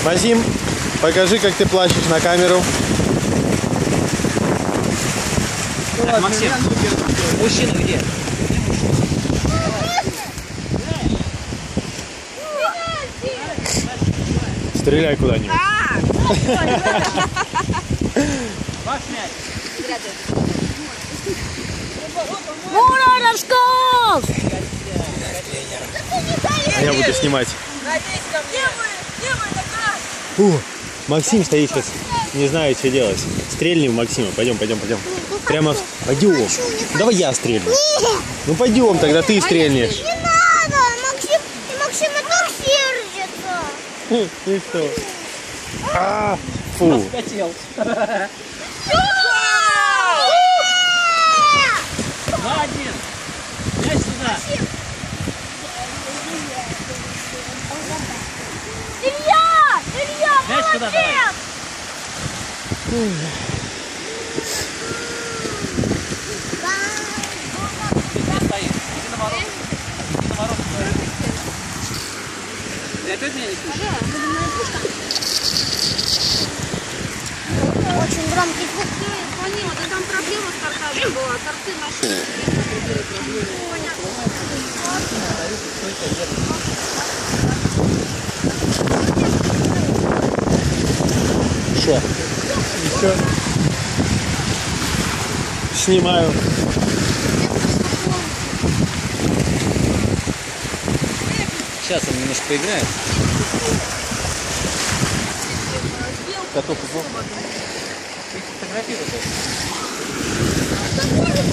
Максим, покажи, как ты плачешь на камеру. Так, Максим, мужчина где? Стреляй куда-нибудь. Ваш мяч. Муравсков! А я буду снимать. Фу, Максим стоит сейчас, не знаю, что делать. Стрельни в Максима. Пойдем, пойдем, пойдем. Прямо пойдем. Давай я стрельну. Ну пойдем, тогда ты стрельнешь. Не надо! Максим и так сердится. И что? А, фу. Хотел. Один. Мяч сюда. Илья, Мяч сюда давай. Где стоит? Иди на ворот. Иди на ворот. Ты опять меня не слышишь? Очень громкий звук. Поняла, да там проблема с картами была, торцы наши. Что? Еще? Снимаю. Сейчас он немножко поиграет. Готов. Фотографируй.